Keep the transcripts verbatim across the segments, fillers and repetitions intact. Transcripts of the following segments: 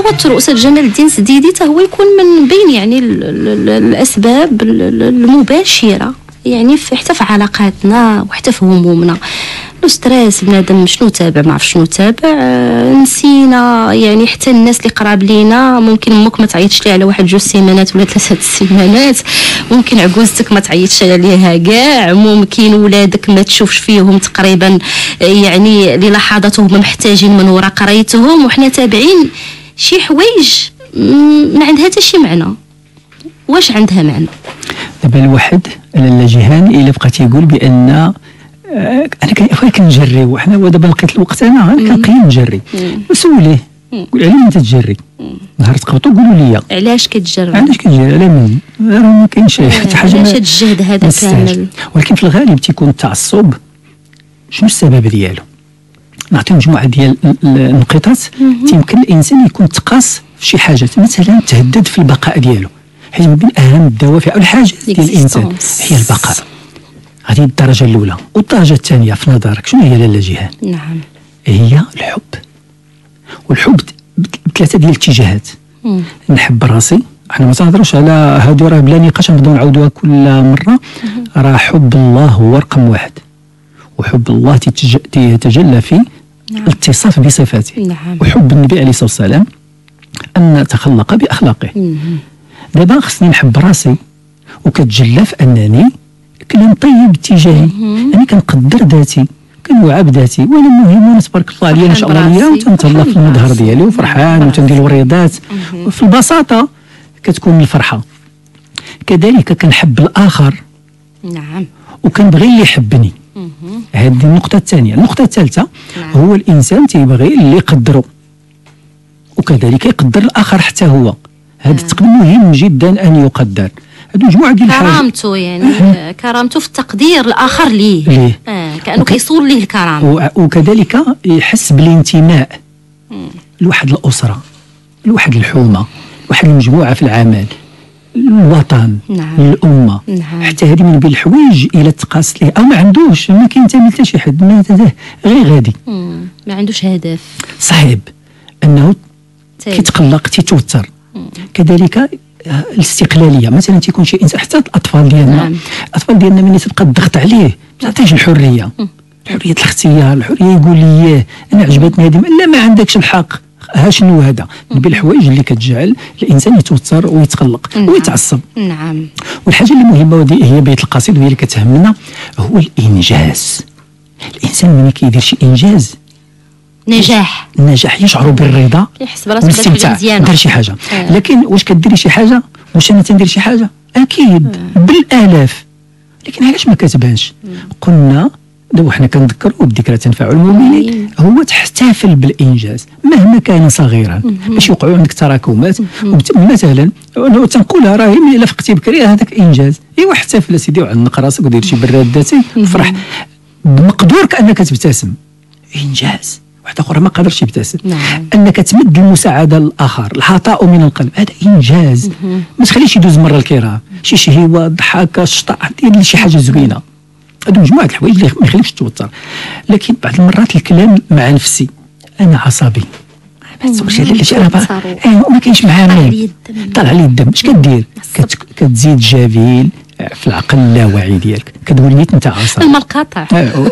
التوتر. استاذ جمال الدين السديدي حتى هو يكون من بين يعني ال ال الاسباب المباشره يعني في حتى في علاقاتنا وحتى في همومنا. لو ستريس بنادم شنو تابع ما عرف شنو تابع، آه نسينا يعني حتى الناس اللي قراب لينا. ممكن امك ما تعيطش ليها على واحد جوج سيمانات ولا ثلاثه السيمانات، ممكن عجوزتك ما تعيطش عليها كاع، ممكن ولادك ما تشوفش فيهم تقريبا يعني للحظات هما محتاجين من وراء قرايتهم، وحنا تابعين شي حوايج ما عندها حتى شي معنى. واش عندها معنى؟ دابا الواحد لاله جيهان الا بقى تيقول بان آه انا كنجري وحنا ودابا لقيت الوقت انا كنقيم نجري، وسوليه قول على من تتجري، نهار تقبطوا قولوا لي علاش كتجري، علاش كتجري، على من راه ما كاينش حتى حاجه. علاش هاد الجهد هذا كامل؟ ولكن في الغالب تيكون التعصب شنو السبب ديالو؟ نعطي مجموعه ديال النقطات تيمكن الانسان يكون تقاص في شي حاجات، مثلا تهدد في البقاء ديالو، حيت من بين اهم الدوافع او الحاجات ديال الانسان هي البقاء. هذه الدرجه الاولى. والدرجه الثانيه في نظرك شنو هي لاله جيهان؟ نعم، هي الحب. والحب بثلاثه ديال الاتجاهات. نحب راسي، احنا ما تنهضروش على هادو راه بلا نقاش نبداو نعاودوها كل مره. راه حب الله هو رقم واحد، وحب الله يتجلى في نعم. الاتصاف بصفاته. نعم. وحب النبي عليه الصلاه والسلام ان نتخلق باخلاقه. دابا خصني نحب راسي وكتجلى في انني كلام طيب اتجاهي، انا كنقدر ذاتي، كنوعى بذاتي، وانا مهم وانا تبارك الله عليا ما شاء الله عليا، وتنتهلا في المظهر ديالي وفرحان وتندير الوريضات، وفي البساطه كتكون الفرحه. كذلك كنحب الاخر، نعم، وكنبغي اللي يحبني. هذه النقطه الثانيه. النقطه الثالثه نعم. هو الانسان تيبغي اللي يقدره، وكذلك يقدر الاخر حتى هو. هذا التقدير مهم جدا ان يقدر. هذه مجموعه ديال الحاجات، كرامته يعني كرامته في التقدير الاخر ليه, ليه؟ آه كانه وك... كيصون ليه الكرامه، وكذلك يحس بالانتماء لواحد الاسره، لواحد الحومه، لواحد المجموعه في العمل، الوطن، نعم. الامه. نعم. حتى هذه من بين الحوايج الى تقاس ليه او ما عندوش، ما كينتمي حتى شي حد، ما غير غادي، ما عندوش هدف، صعيب انه كيتقلق تيتوتر. كذلك الاستقلاليه، مثلا تيكون شي انسان، حتى الاطفال ديالنا، نعم. الاطفال ديالنا ملي تبقى الضغط عليه ما تعطيش الحريه، حريه الاختيار، الحريه يقول لي انا عجبتني هذه، لا ما عندكش الحق. ها شنو هذا؟ من بين الحوايج اللي كتجعل الانسان يتوتر ويتقلق، نعم. ويتعصب. نعم. والحاجه اللي مهمه ودي هي بيت القصيد وهي اللي كتهمنا، هو الانجاز. الانسان ملي كيدير شي انجاز، نجاح النجاح يشعر بالرضا، يحس براسو مزيان دار شي حاجه. آه. لكن واش كديري شي حاجه؟ واش انا تندير شي حاجه؟ اكيد آه. بالالاف، لكن علاش ما كتبانش؟ قلنا دابا حنا كنذكروا بالذكرى تنفع المؤمنين، هو تحتفل بالانجاز مهما كان صغيرا، باش يوقعوا عندك تراكمات. مثلا انا تنقولها راه الا فقتي بكري هذاك انجاز، ايوا احتفل سيدي وعنق راسك ودير شي براد ذاتي وفرح بمقدورك انك تبتسم، انجاز. واحد اخر ما قادرش يبتسم. نعم. انك تمد المساعده للاخر، العطاء من القلب، هذا انجاز. ما تخليش يدوز مره الكرام، شي شهيوه، ضحكه، شطاء، دير شي حاجه زوينه. هادو مجموعه الحوايج اللي ما يخليكش تتوتر. لكن بعض المرات الكلام مع نفسي، انا عصبي، ما تسولش على شي راه ما كاينش معاه مال، طلع لي الدم، اش كدير؟ كتزيد جافيل في العقل اللاواعي ديالك، كتولي انت عصبي. الماء القاطع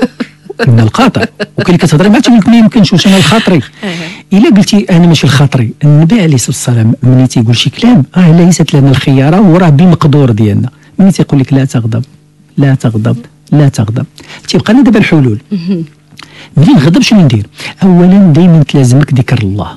من القاطع. وكل كتهضري معاه تقول لك ما يمكنش، واش انا الخاطري؟ الا قلتي انا ماشي الخاطري، النبي عليه الصلاه والسلام ملي تيقول شي كلام راه ليست لنا الخياره وراه بالمقدور ديالنا. ملي تيقول لك لا تغضب لا تغضب لا تغضب، تيبقى لنا دابا الحلول. ملي نغضب شنو ندير؟ اولا دائما تلازمك ذكر الله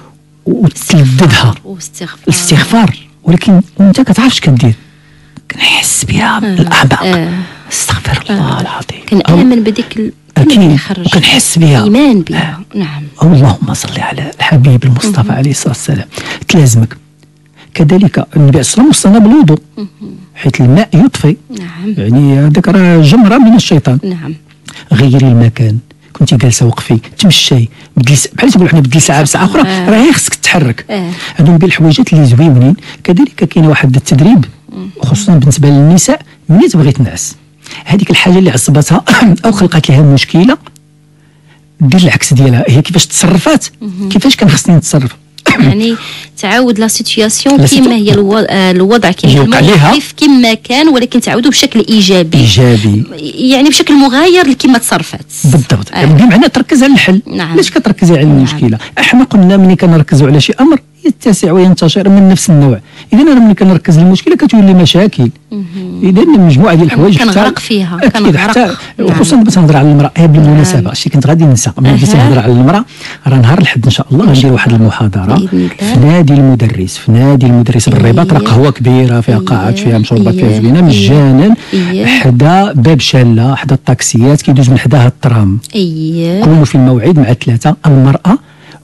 وتلذذها والاستغفار، ولكن انت كتعرفش كدير، كنحس بها بالاعماق، استغفر الله العظيم، كنآمن بديك اكيد وكنحس بها، ايمان بها. آه. نعم. اللهم صل على الحبيب المصطفى عليه الصلاه والسلام، تلازمك. كذلك النبي عليه الصلاه والسلام وصانا بالوضوء، حيث الماء يطفي. نعم. يعني هذاك راه جمره من الشيطان. نعم. غيري المكان، كنتي جالسه وقفي تمشي، بحال تقول حنا بدل ساعه بساعه اخرى، آه. راه خصك تتحرك. آه. هادو من بين الحوايجات اللي زوينين. كذلك كاين واحد التدريب خصوصا بالنسبه للنساء، ملي تبغي تنعس، هذيك الحاجه اللي عصبتها او خلقت لها مشكله، دير العكس ديالها، هي كيفاش تصرفات، كيفاش كان خصني نتصرف. يعني تعاود لا سيتوياسيون كيما هي الوضع كيما الموقف كيما كان، ولكن تعاودوا بشكل ايجابي ايجابي يعني بشكل مغاير لكيما تصرفات بالضبط. آه. بمعنى تركز على الحل. نعم. علاش كتركزي على المشكله؟ نعم. احنا قلنا ملي كنركزوا على شي امر يتسع وينتشر من نفس النوع. اذا انا ملي كنركز على المشكله كتولي مشاكل. اذا مجموعه ديال الحوايج كنغرق فيها كنغرق. وخصوصا دابا تنهضر على المراه بالمناسبه، شتي كنت غادي ننسى ملي بديت نهضر على المراه، راه نهار الحد ان شاء الله غندير واحد المحاضره في نادي المدرس في نادي المدرس بالرباط. راه قهوه كبيره فيها قاعات فيها مشروبات فيها زوينه مجانا حدا باب شاله حدا الطاكسيات كيدوز من حداها الترام. اييه كونوا في الموعد مع ثلاثه: المراه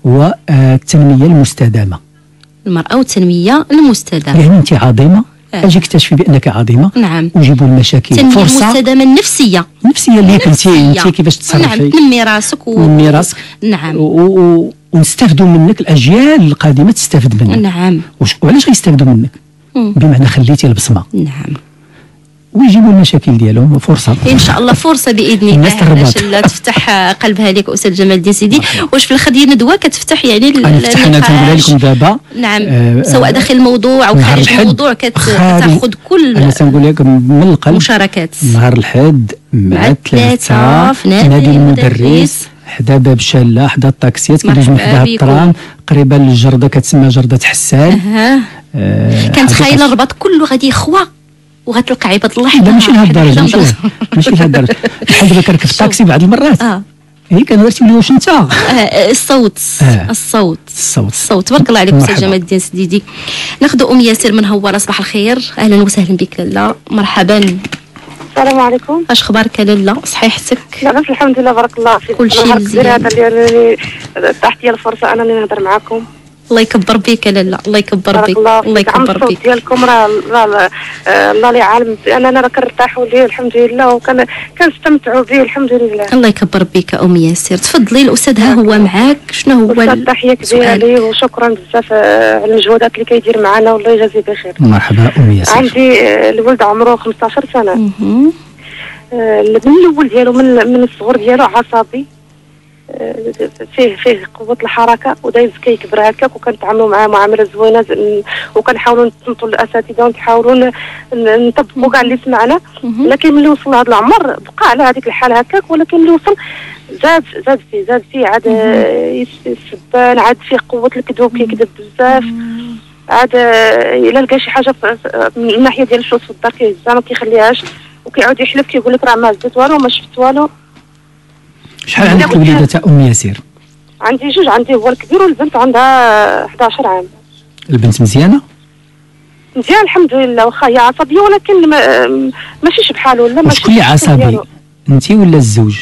والتنميه المستدامه. المراه والتنميه المستدامه يعني انت عظيمه، اجي اكتشفي بانك عظيمه. نعم. وجيبوا المشاكل فرصه المستدامه النفسيه النفسيه اللي كنتي انت كيفاش تصرفي. نعم. تنمي راسك و... تنمي راسك. نعم. و... ونستافدوا منك، الاجيال القادمه تستافد منك. نعم. وعلاش غيستافدوا منك؟ مم. بمعنى خليتي البصمه. نعم. ويجيبوا المشاكل ديالهم فرصه ان شاء الله، فرصه باذن الله باش تفتح قلبها لك استاذ جمال الدين سيدي. واش في الخديه ندوه كتفتح يعني النقاش؟ انا تنقولها لكم دابا. نعم. آه سواء داخل الموضوع او خارج الموضوع كتاخذ كل انا تنقول لك من القلب مشاركات. نهار الحد مع ثلاثه في نادي المدرس حدا باب شاله حدا الطاكسيات كيدوز من حداها الترام قريبه للجرده كتسمى جرده حسان. أه. كنتخيل الرباط كله غادي يخوى وغتلقى عباد الله. لا ماشي لهاد الدرجه، ماشي ماشي لهاد الدرجه. الحمد لله كنركب في الطاكسي بعض المرات. اه هي كان درتي لي واش انت آه الصوت. آه. الصوت الصوت الصوت تبارك الله عليك استاذ جمال الدين سديدي. ناخذ ام ياسر من هواره. صباح الخير، اهلا وسهلا بك لاله، مرحبا. السلام عليكم. اش اخبارك لاله؟ صحيحتك؟ لاباس الحمد لله بارك الله فيك. كل شيء مزيان. هذا اللي تحت لي الفرصه انني نهضر معكم. الله يكبر بك لاله، الله يكبر بك، الله يكبر بك. الصوت ديالكم راه الله اللي عالم اننا راه كنرتاحوا ليه الحمد لله وكان كنستمتعوا به الحمد لله. الله يكبر بك ام ياسر. تفضلي الاستاذ ها هو معاك. شنو هو الاستاذ؟ تحيه كبيره ليه وشكرا بزاف على المجهودات اللي كيدير معنا والله يجازيه بخير. مرحبا ام ياسر. عندي الولد عمره خمسطاش سنه. من الاول ديالو من من الصغر ديالو عصبي، فيه فيه قوه الحركه ودايز كيكبر هكاك، وكنتعاملوا معاه معامله زوينه وكنحاولوا نصنتوا الاساتذه ونحاولوا نطبقوا كاع اللي سمعنا. لكن ملي وصل لهذا العمر بقى على هذيك الحال هكاك، ولكن ملي وصل زاد زاد فيه زاد فيه عاد يسبان، عاد فيه قوه الكذوب كيكذب بزاف، عاد الا لقى شي حاجه من الناحيه ديال الشوز في الدار كيهزها ما كيخليهاش، وكيعاود يحلف كيقول لك راه ما هزيت والو ما شفت والو. شحال عندك الوليدات ام ياسر؟ عندي جوج، عندي هو الكبير والبنت عندها حداش عام. البنت مزيانه؟ مزيان الحمد لله، واخا هي عصبيه ولكن ما ماشيش بحال ولا ماشي. شكون اللي عصبي؟ انت ولا الزوج؟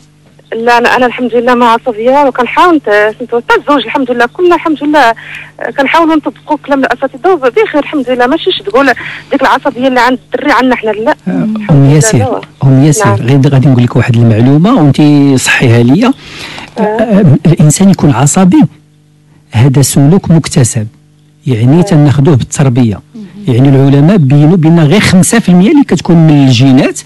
لا انا انا الحمد لله ما عصبيه، وكنحاول سميتو حتى الزوج الحمد لله كلنا الحمد لله كنحاولوا نطبقوا كلام الاساتذه بخير الحمد لله. ماشيش تقول ديك العصبيه اللي عند الدري عندنا حنا لا. ام ياسر ام ياسر غير غادي نقول لك واحد المعلومه وانت صحيها ليا. آه. الانسان يكون عصبي هذا سلوك مكتسب، يعني تناخذوه بالتربيه. يعني العلماء بينوا بان غير خمسة في المية اللي كتكون من الجينات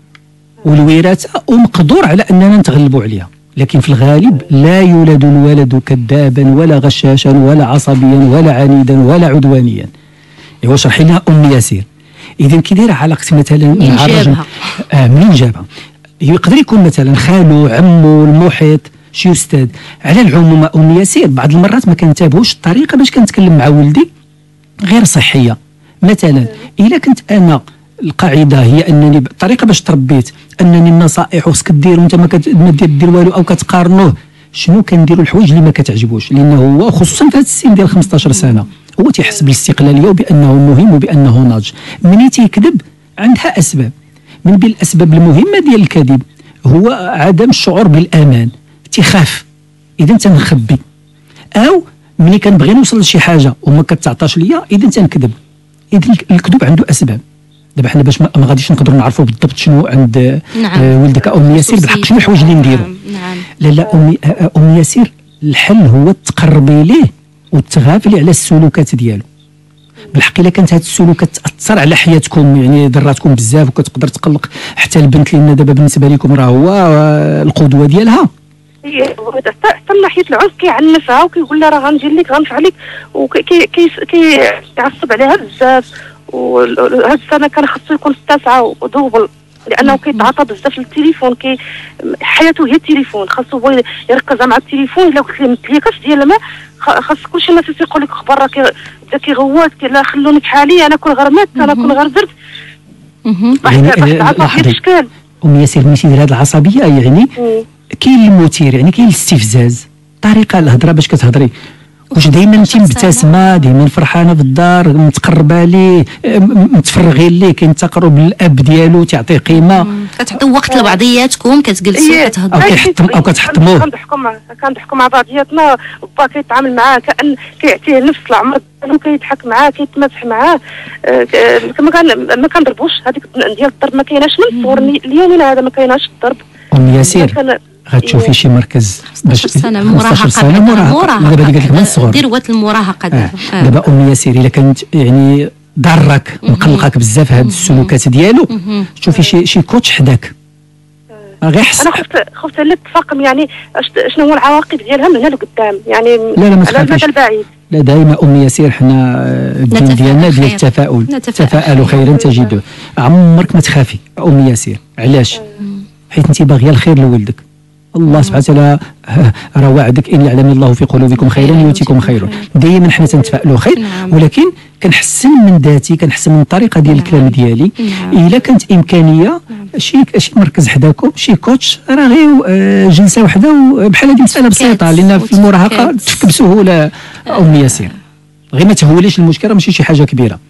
والوراثه ومقدور على اننا نتغلبوا عليها، لكن في الغالب لا يولد الولد كذابا ولا غشاشا ولا عصبيا ولا عنيدا ولا عدوانيا. ايوا شرحي لنا ام ياسر. اذا كي دايره علاقتي مثلا مع الرجل اه منين جابها؟ يقدر يكون مثلا خالو عمو المحيط شي استاذ. على العموم ام ياسر بعض المرات ما كنتابعوش الطريقه باش كنتكلم مع ولدي غير صحيه. مثلا الا كنت انا القاعده هي انني الطريقه باش تربيت انني النصائح وخصك دير وانت ما كدير والو او كتقارنوه، شنو كنديروا الحوايج اللي ما كتعجبوش، لانه هو خصوصا في هذا السن ديال خمسطاش سنه هو تيحس بالاستقلاليه وبانه مهم وبانه ناضج. ملي تيكذب عندها اسباب، من بين الاسباب المهمه ديال الكذب هو عدم الشعور بالامان، تيخاف اذا تنخبي، او ملي كنبغي نوصل لشي حاجه وما كتعطاش ليا اذا تنكذب. اذا الكذوب عنده اسباب. دابا حنا باش ما غاديش نقدروا نعرفوا بالضبط شنو عند نعم. آه ولدك ام ياسر بالحق شنو الحوايج اللي نديروا. نعم. لا لا ام ام ياسر الحل هو تقربي ليه وتغافلي على السلوكات ديالو. بالحق الا كانت هذه السلوكات تاثر على حياتكم، يعني ضراتكم بزاف وكتقدر تقلق حتى البنت، لان دابا بالنسبه لكم راه هو القدوه ديالها. حتى من ناحيه العنف كيعنفها وكيقول لها راه غنجي لك غنفع عليك وكيعصب عليها بزاف. وهاد السنه كان خصو يكون في التاسعه ودوبل لانه كيتعاطى بزاف للتليفون، كي حياته هي التليفون، خاصو هو يركز مع التليفون. الا قلت ليه مثلي كاش ديال الماء خاص كلشي الناس يقول لك خبر راه بدا كيغوت لا خلوني بحالي انا كون غير مات انا كون غير درت يعني ام ياسر ماشي ديال هاد العصبيه يعني كاين المثير يعني كاين الاستفزاز طريقه الهضره باش كتهضري واش دائما انت مبتسمه دائما فرحانه بالدار متقربه ليه متفرغين ليه كاين تقرب للاب ديالو تعطيه قيمه كتعطيو وقت لبعضياتكم كتجلسوا كتهضروا او كيحطم او كتحطموه كنضحكوا مع كنضحكوا مع بعضياتنا با كيتعامل معاه كان كيعطيه نفس العمر ديالو كيضحك معاه كيتمازح معاه ما كان ما كنضربوش هذيك ديال الضرب ما كايناش من الصغر اليومين هذا ما كايناش الضرب. ام ياسير غتشوفي شي مركز باش سنه المراهقه المراهقه دابا قالت لك من الصغر ذروه المراهقه دابا آه. دابا ام ياسير الا كانت يعني ضرك مقلقك بزاف هاد السلوكات ديالو شوفي شي شي كوتش حداك غير حس انا خفت خفت على التفاقم يعني شنو هو العواقب ديالها من هنا لقدام يعني لا لا ما على المدى البعيد. لا دائما ام ياسير حنا الدين ديالنا ديال التفاؤل تفاءلوا خيرا تجدوه. عمرك ما تخافي ام ياسير علاش؟ حيت انت باغيه الخير لولدك. الله سبحانه وتعالى راه وعدك ان يعلم الله في قلوبكم خيرا يؤتكم خيرا. دائما حنا تنتفائلوا خير ولكن كنحسن من ذاتي كنحسن من الطريقه ديال الكلام ديالي. الا كانت امكانيه شي شي مركز حداكم شي كوتش راه غير جلسه وحده بحال هذه مساله بسيطه لان في المراهقه تفك بسهوله ام ياسير غير ما تهوليش المشكله ماشي شي حاجه كبيره.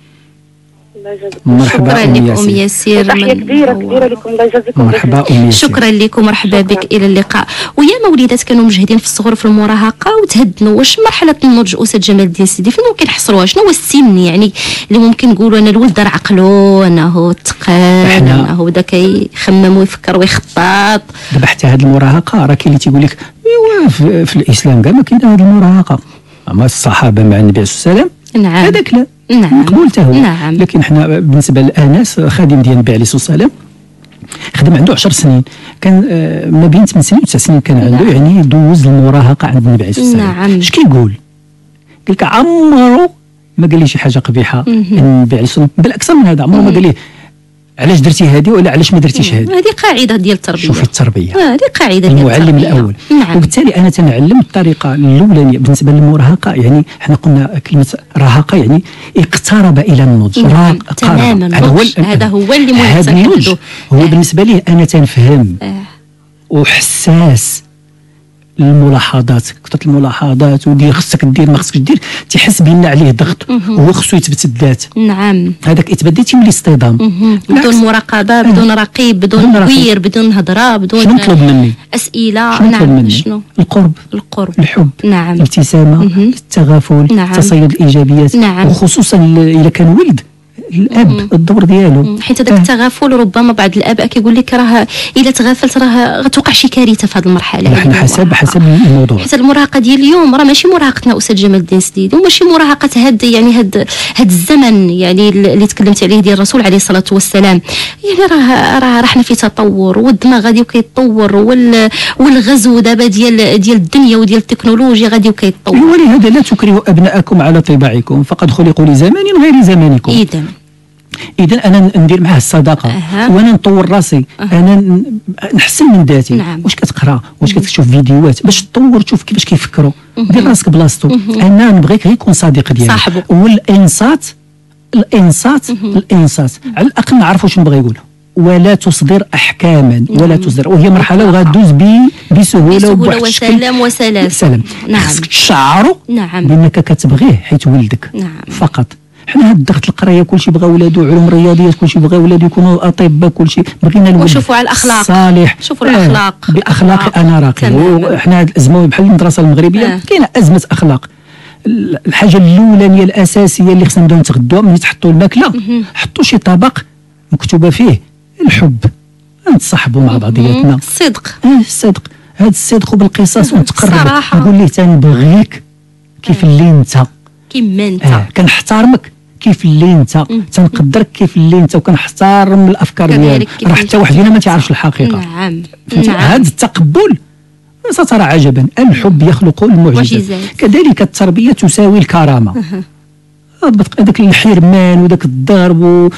مرحبا لك ام ياسير تحيه كبيره كبيره لكم الله يجازيكم مرحبا ام ياسير شكرا لكم مرحبا بك الى اللقاء. ويا مولدات كانوا مجهدين في الصغر في المراهقه وتهدنوا واش مرحله النضج استاذ جمال الدين السيدي فين ممكن نحصروها شنو هو السن يعني اللي ممكن نقولوا انا الولد راه عقلو انه تقال انه بدا كيخمم ويفكر ويخطط. دابا حتى هذه المراهقه راه كاين اللي تيقول لك ايوا في, في الاسلام كاع ما كاين هذه المراهقه اما الصحابه مع النبي عليه الصلاه والسلام نعم هذاك لا نعم مقبول حتى هو نعم. لكن حنا بالنسبه لانس خادم ديال النبي عليه الصلاه والسلام خدم عنده عشر سنين كان آه ما بين ثمان سنين وتسع سنين كان عنده نعم. يعني دوز المراهقه عند النبي عليه الصلاه والسلام. نعم. اش كيقول؟ قال لك عمرو ما قال لي شي حاجه قبيحه النبي عليه الصلاه والسلام بل اكثر من هذا عمرو ما قال لي علاش درتي هذه ولا علاش ما درتيش هذه. هذه قاعده ديال التربيه. شوفي التربيه هذه قاعده ديال المعلم الاول. نعم. وبالتالي انا تنعلم الطريقه الاولانيه بالنسبه للمراهقه يعني احنا قلنا كلمه راهقه يعني اقترب الى النضج. نعم. تماما هذا هو هذا هو اللي مهم هذا النضج هو آه. بالنسبه لي انا تنفهم آه. وحساس الملاحظات كثرة الملاحظات ودير خصك دير ما خصكش دير تيحس بان عليه ضغط وهو خصو يثبت الذات. نعم هذاك اثبات ديال تيولي اصطدام بدون مراقبه بدون رقيب بدون كوير بدون هضره بدون شنو مطلوب مني اسئله. شنو نعم مني؟ شنو القرب القرب الحب نعم الابتسامه التغافل نعم. تصيد الايجابيات نعم. وخصوصا اذا كان ولد الاب مم. الدور ديالو حيت هذاك التغافل ربما بعض الاباء كيقول لك راه الا تغافلت راه غتوقع شي كارثه في هذه المرحله. نحن حسب حسب الموضوع حيت المراهقه ديال اليوم راه ماشي مراهقتنا استاذ جمال الدين السديدي وماشي مراهقه هاد يعني هاد هاد الزمن يعني اللي تكلمت عليه ديال الرسول عليه الصلاه والسلام. يعني راه راه رحنا في تطور والدماغ غادي وكيتطور وال والغزو دابا ديال ديال الدنيا وديال التكنولوجيا غادي وكيتطور. ولهذا لا تكرهوا ابناءكم على طباعكم فقد خلقوا لزمان غير زمانكم. اذا اذا انا ندير معاه الصداقه أه. وانا نطور راسي أه. انا نحسن من ذاتي. نعم. واش كتقرا واش كتشوف فيديوهات باش تطور تشوف كيفاش كيفكروا دير راسك بلاصتو. انا نبغيك غير يكون صديق ديالي صاحبه والانصات الانصات الانصات على الاقل نعرفوا شنو بغى يقول ولا تصدر احكاما ولا تصدر وهي مرحله وغادوز بسهوله وبواحد وسلام وسلاس. سلام نعم. خصك تشعروا نعم. بانك كتبغيه حيت ولدك. نعم. فقط حنا هاد الضغط القرايه كلشي بغى ولادو علوم رياضيات كلشي بغى ولادو يكونوا اطباء كلشي بغينا الولد وشوفوا على الاخلاق صالح شوفوا الاخلاق آه باخلاقي انا راقي. وحنا هاد الازمه بحال المدرسه المغربيه آه. كاينه ازمه اخلاق. الحاجه الاولانيه الاساسيه اللي خصنا نبداو نتغداو ملي تحطوا الماكله حطوا شي طبق مكتوبه فيه الحب نتصاحبوا مع بعضياتنا الصدق اه الصدق هذا الصدق وبالقصص ونتقرب نقول ليه تنبغيك كيف اللي انت كيما انت آه. كنحترمك كيف اللي انت تنقدرك كيف اللي انت وكنحترم الافكار ديالك راه حتى واحد فينا ما تيعرفش الحقيقه. نعم نعم. هذا التقبل سترى عجبا، الحب يخلق المعجزات، كذلك التربيه تساوي الكرامه. هذاك الحرمان وذاك الضرب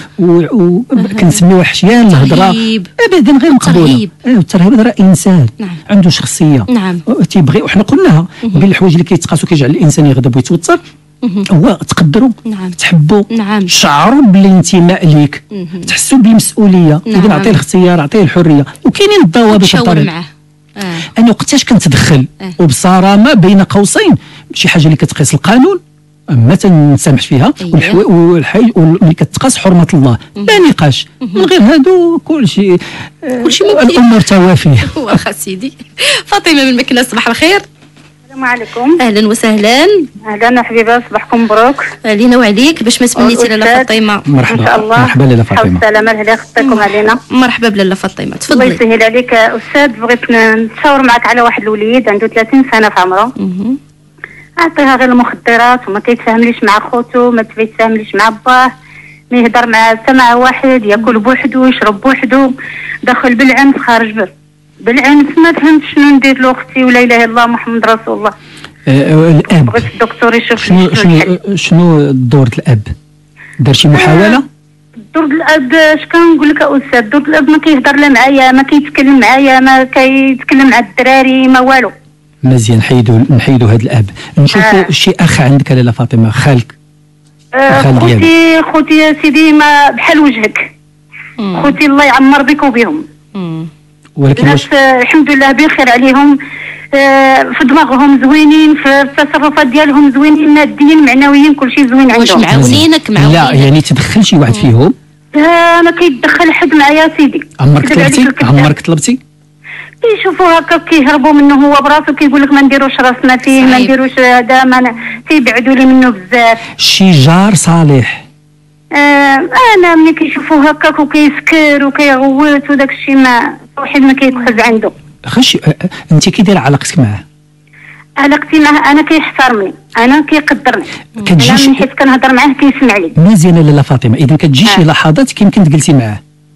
وكنسميوه احيانا الهضره ابدا غير مقبوله. الترهيب هذا راه انسان نعم. عنده شخصيه نعم. تيبغي، وحنا قلناها بين الحوايج اللي كيتقاسوا كيجعل الانسان يغضب ويتوتر هو تقدروا نعم. تحبوا نعم. شعروا بالانتماء ليك، تحسوا بالمسؤوليه. اذا نعم. عطيه الاختيار، عطيه الحريه، وكاينين الضوابط الطريقه. آه. انا وقتاش كنتدخل آه. وبصرامه بين قوسين، شي حاجه اللي كتقيس القانون ما تنسامحش فيها. أيوة. والحي واللي كتقاس حرمه الله لا نقاش. من غير هادو كلشي كلشي ممكن، الامور توافيه. واخا سيدي. فاطمه من مكناس، صباح الخير. السلام عليكم. اهلا وسهلا. اهلا حبيبه، صباحكم مبروك علينا وعليك. باش ما تمنيتي لاله فاطمه؟ مرحبا. ان شاء الله. مرحبا لاله فاطمه. السلامه اللي خطيكم علينا. مرحبا بلاله فاطمه، تفضلي. الله يسهل عليك استاذ. بغيت نتشاور معك على واحد الوليد عنده ثلاثين سنه في عمره. اعطيها غير المخدرات وما كيتفاهمليش مع خوتو، ما كيتفاهمليش مع باه، ما يهضر مع حتى مع واحد، ياكل بوحدو يشرب بوحدو، داخل بالعنف خارج بر بالعنف. ما فهمتش شنو ندير له اختي، ولا اله الا الله محمد رسول الله. أه الاب بغيت الدكتور يشوف شنو شنو شنو دور الاب؟ دار شي محاوله؟ دور الاب اش كنقول لك استاذ، دور الاب ما كيهضر لا معايا، ما كيتكلم معايا، ما كيتكلم مع الدراري، ما والو. مزيان، نحيدو نحيدو هذا الاب، نشوفوا آه. شي اخ عندك لاله فاطمه، خالك. آه خوتي خوتي يا سيدي ما بحال وجهك. مم. خوتي الله يعمر بك وبهم. ولكن الناس آه الحمد لله بخير عليهم، آه في دماغهم زوينين، في التصرفات ديالهم زوينين، ماديين معنويين كلشي زوين عندهم. واش معاونينك معاونينك؟ لا يعني تدخل شي واحد فيهم؟ لا ما كيتدخل حد معايا سيدي. عمرك طلبتي؟ عمرك طلبتي؟ كيشوفوا هكا كيهربوا منه هو براسو، كيقول لك ما نديروش راسنا فيه، ما نديروش هذا، ما تيبعدوا لي منه بزاف. شي جار صالح. آه انا ملي كيشوفوا هكاك وكيسكر وكيغوت وداك الشيء ما واحد ما كيتخز عنده. خشي انت كي دايره علاقتك معاه؟ علاقتي معاه انا كيحترمني، انا كيقدرني، كتجيش من حيت كنهضر معاه كيسمع لي. مزيانه لاله فاطمه. اذا كتجي شي لحظات كيمكن تجلسي معاه؟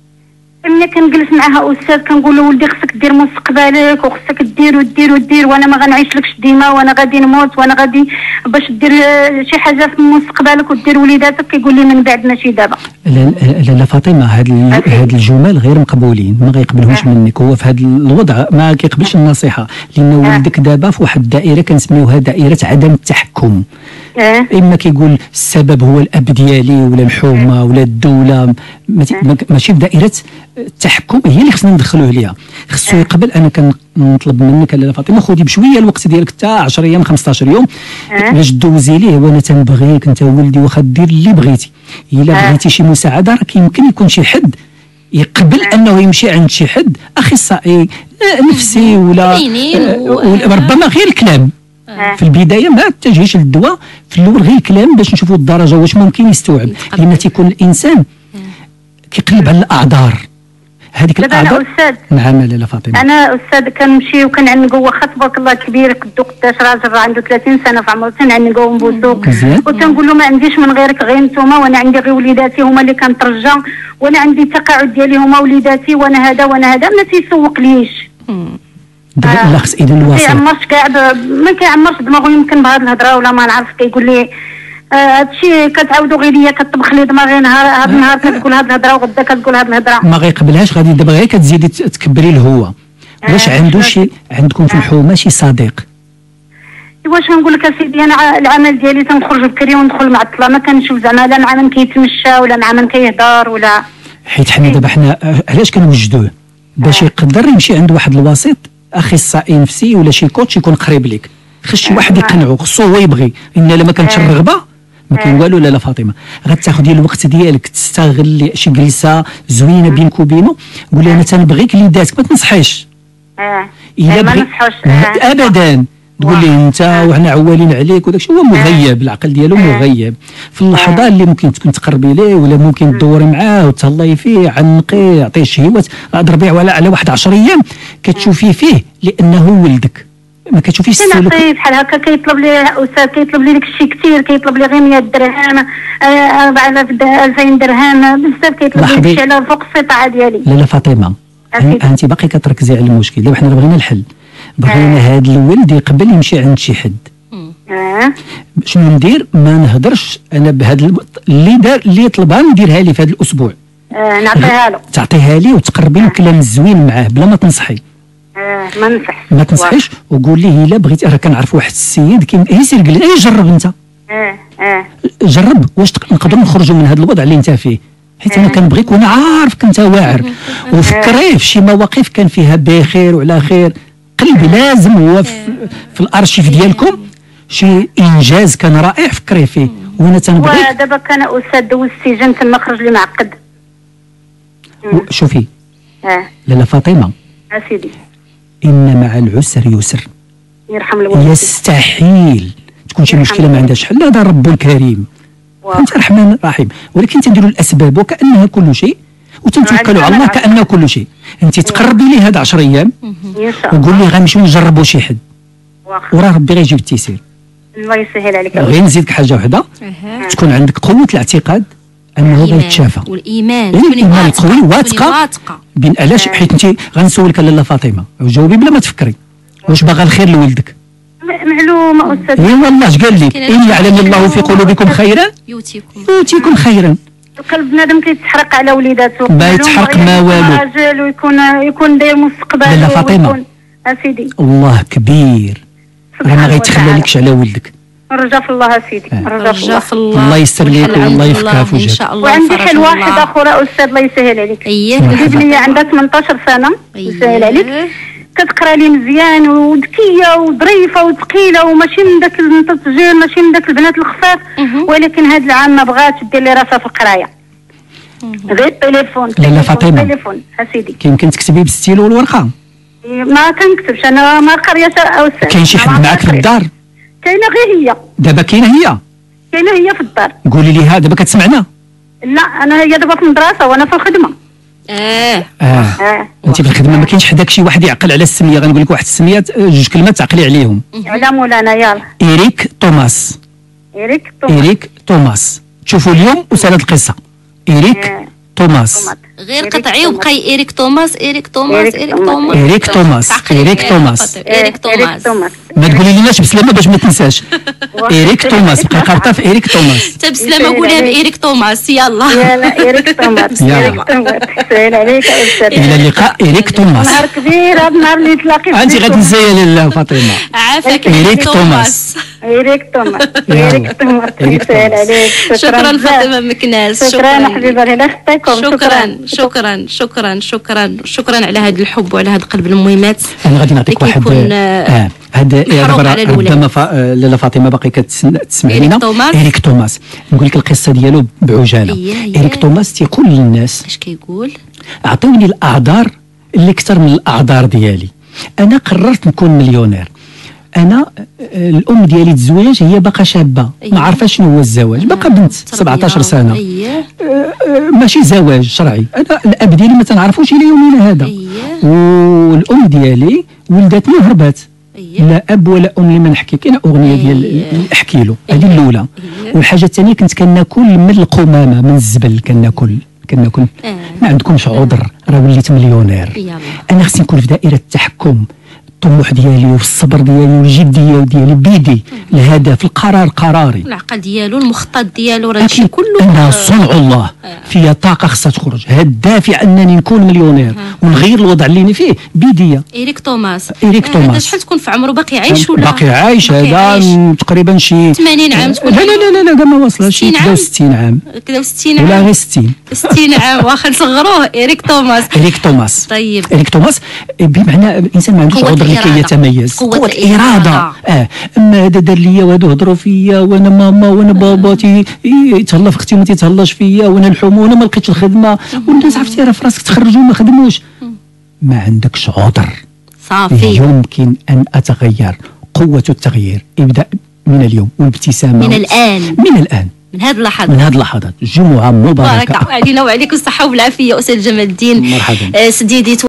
ملي كنجلس معها استاذ كنقول له ولدي خصك دير مستقبلك وخصك دير ودير ودير، وانا ما غنعيشلكش ديما، وانا غادي نموت، وانا غادي باش دير شي حاجه في مستقبلك ودير وليداتك. كيقول لي من بعد ماشي دابا. لا لا فاطمه، هاد هاد الجمل غير مقبولين، ما غيقبلهمش أه. منك. هو في هذا الوضع ما كيقبلش النصيحه، لان أه. ولدك دابا في واحد الدائره كنسميوها دائره عدم التحكم. أه. اما كيقول السبب هو الاب ديالي ولا الحومه ولا الدوله، ماشي في دائره التحكم هي اللي خصنا ندخلوه ليها. خصو يقبل. انا كنطلب منك لاله فاطمه خذي بشويه الوقت ديالك حتى عشرة ايام خمسطاش يوم باش دوزي ليه. وانا تنبغيك انت ولدي واخا دير اللي بغيتي. الا بغيتي شي مساعده راه كيمكن يكون شي حد يقبل انه يمشي عند شي حد اخصائي نفسي ولا ربما غير الكلام في البدايه، ما تتجهيش للدواء في الاول، غير الكلام باش نشوفوا الدرجه واش ممكن يستوعب. لما تيكون الانسان كيقلب على الاعذار هذيك الاعذار. انا استاذ نعم لاله فاطمه، انا استاذ كنمشي وكنعنقو واخا تبارك الله كبير قدو قداش راجل عنده ثلاثين سنه في عمره، تنعنقو ونبوسو وتنقول له ما عنديش من غيرك غير نتوما، وانا عندي غير وليداتي هما اللي كنترجى، وانا عندي التقاعد ديالي هما وليداتي، وانا هذا وانا هذا. ما تيسوق ليش دابا. لا خص اذا الوسط ما كيعمرش كاع، ما كيعمرش دماغو يمكن بهاد الهضره ولا ما نعرف. كيقول لي هادشي كتعاودوا غير ليا، كتطبخ لي دماغي نهار هاد النهار كتقول هاد الهضره وغدا كتقول هاد الهضره. ما غيقبلهاش. غادي دابا غير كتزيدي تكبري له هو. واش عنده شي عندكم في الحومه شي صديق؟ واش نقول لك سيدي، انا العمل ديالي تنخرج بكري وندخل معطله، ما كنشوف زعما لا مع من كيتمشى ولا مع من كيهضر ولا. حيت حنا دابا حنا علاش كنوجدوه؟ باش يقدر يمشي عند واحد الوسيط، اخصائي نفسي ولا شي كوتش يكون قريب لك. خص شي واحد يقنعو، خصو هو يبغي. ان لما كانتش الرغبه ما كاين والو. لا لا فاطمه، غتاخدي الوقت ديالك، تستغلي شي جلسه زوينه بينك وبينه. قولي انا تنبغيك ليداتك، ما تنصحيش. اه الا ما نصحوش ابدا. تقول لي انت وحنا عوالين عليك وداك الشيء. هو مغيب، العقل ديالو مغيب. في اللحظه اللي ممكن تكون تقربي ليه ولا ممكن تدوري معاه وتهلاي فيه، عنقيه، عطيه شهوات، ضربيه على على واحد عشر ايام كتشوفي فيه لانه ولدك. ما كتشوفيش السلوك بحال هكا. كيطلب لي استاذ، كيطلب لي داك الشيء كثير، كيطلب لي غير مية درهم، أربعة آلاف ألفين درهم، بزاف كيطلب لي داك الشيء على فوق الاستطاعه ديالي. لا لا فاطمه، انت باقي كتركزي على المشكل. دابا حنا بغينا الحل. بغينا هذا الولد يقبل يمشي عند شي حد. اه شنو ندير؟ ما نهضرش انا بهذا اللي دار اللي طلبها نديرها لي في هذا الاسبوع. اه نعطيها له، تعطيها لي وتقربي له كلام زوين معاه بلا ما تنصحي. اه ما ننصحش ما تنصحيش وقول ليه الا بغيتي، راه كنعرف واحد السيد كاين هي سير قال لي اي جرب انت. اه اه جرب واش نقدروا نخرجوا من هذا الوضع اللي انت فيه، حيت انا كنبغيك وانا عارفك انت واعر. وفكري في شي مواقف كان فيها بخير وعلى خير، قلبي لازم هو في, في الارشيف ديالكم شي انجاز كان رائع فكري فيه وانا تنبغيك. ودابا كان استاذ دوز السجن تما خرج لي معقد. شوفي اه لاله فاطمه اسيدي ان مع العسر يسر، يرحم الوالدين. يستحيل تكون شي مشكله ما عندهاش حل، هذا رب الكريم انت رحمن رحيم، ولكن تنديروا الاسباب وكانها كل شيء وتنتوكلوا على الله كانه كل شيء. انت تقربي لي هاد عشر ايام وقول لي غنمشيو نجربوا شي حد وراه ربي غيجيب التيسير. الله يسهل عليك. غير نزيدك حاجه وحده، تكون عندك قوه الاعتقاد انه غيتشافى، والايمان يعني الايمان القوي واثقه بين علاش. حيت انت غنسولك لاله فاطمه وجاوبي بلا ما تفكري، واش باغا الخير لولدك؟ معلومه استاذ. اي والله اش قال لك؟ ان يعلم الله في قلوبكم خيرا يؤتيكم يؤتيكم خيرا. القلب بنادم كيتحرق على وليداتو، ما يتحرق ما والو، راجل ويكون يكون داير مستقبل. لاله فاطمه اسيدي الله كبير راه ما غيتخلى لكش على ولدك. نرجع في الله اسيدي، نرجع في الله. الله يستر ليك والله يفكها في وجهك ان شاء الله. وعندي حل واحد اخر استاذ الله يسهل عليك. اييه البنيه عندها ثمنطاش سنه يسهل عليك، كتقرا لي مزيان وذكيه وظريفه وثقيله وماشي من داك التسجيل، ماشي من داك البنات الخفاف، ولكن هذا العام ما بغاتش دير لي راسها في القرايه، غير التليفون. لاله فاطمه التليفون اسيدي كيمكن تكتبي بالستيلو والورقه؟ ما كنكتبش انا، ما قريه استاذ. كاين شي حد معاك في الدار؟ كاينه غير هي. دابا كاينه هي؟ كاينه هي في الدار. قولي لي ها دابا كتسمعنا؟ لا انا هي دابا في المدرسه وانا في الخدمه. اه اه, آه. انت في الخدمه ما كاينش حداك شي واحد يعقل على السميه؟ غنقول لك واحد السميات جوج كلمات تعقلي عليهم. على مولانا يلا. إيريك توماس. إيريك توماس. إيريك توماس. تشوفوا اليوم وسالت القصه. إيريك آه. توماس. غير قطعي وبقاي إيريك توماس إيريك توماس إيريك توماس إيريك توماس إيريك توماس إيريك توماس. ما تقولي ليناش بسلامه باش ما تنساش. إيريك توماس بقى قابطه في إيريك توماس. انت بسلامه قولها بإيريك توماس يلا. يلا إيريك توماس. إيريك توماس سهل عليك أستاذ. إلى اللقاء إيريك توماس. نهار كبير هذا النهار اللي تلاقيت. أنت غتنساي لاله فاطمه. عافاك إيريك توماس. إيريك توماس. إيريك توماس سهل عليك. شكرا فاطمه مكناس. شكرا حبيبه الله يخطيكم. شكرا شكرا شكرا شكرا شكرا على هذا الحب وعلى هذا القلب المهمات. انا غادي نعطيك واحد اه هذا ربما لاله فاطمه باقي كتسمع لينا. إيريك توماس نقول لك القصه ديالو بعجاله. إيريك توماس تيقول للناس اش كيقول؟ اعطوني الاعذار اللي اكثر من الاعذار ديالي، انا قررت نكون مليونير. انا الام ديالي تزوج هي باقا شابه ما عارفه شنو هو الزواج، باقا بنت سبعطاش سنه. أيه. ماشي زواج شرعي. انا الاب ديالي ما تنعرفوش الى يومنا هذا. أيه. والام ديالي ولدتني وهربات. أيه. لا اب ولا ام اللي ما نحكي. كاينه اغنيه ديال أيه. احكي له هذه الاولى. أيه. والحاجه الثانيه كنت كناكل من القمامه من الزبل كناكل كناكل أه. ما عندكمش عذر راه وليت مليونير. يلا. انا خصني نكون في دائره التحكم. الطموح ديالي والصبر ديالي والجديه ديالي بيدي. الهدف القرار قراري. العقل ديالو المخطط ديالو راه هادشي كله انا صنع الله. آه. فيها طاقه خصها تخرج. هاد الدافع انني نكون مليونير آه. ونغير الوضع اللي انا فيه بيديا. إيريك توماس. إيريك توماس. هذا شحال تكون في عمره؟ باقي عايش ولا باقي عايش؟ هذا تقريبا شي ثمانين عام تكون. لا لا لا لا كاع ما واصلش شي ثلاثة وستين عام. ثلاثة وستين عام ولا غير ستين. ستين عام واخا نصغروه. إيريك توماس. إيريك توماس. طيب إيريك توماس بمعنى الانسان ما عندوش عذر لكي يتميز. قوة الإرادة. اه اما هذا دار ليا وهادو هضروا فيا وانا ماما وانا بابا تيتهلا في اختي ما تيتهلاش فيا وانا الحومه وانا ما لقيتش الخدمه والناس عرفتي راه في راسك تخرجوا ما خدموش. ما عندكش عذر. صافي يمكن ان اتغير. قوه التغيير ابدا من اليوم والابتسامه من الان من الان من هذه اللحظات من هذه اللحظات. جمعه مباركه علينا وعليكم الصحه والعافيه. استاذ جمال الدين مرحبا سديدي.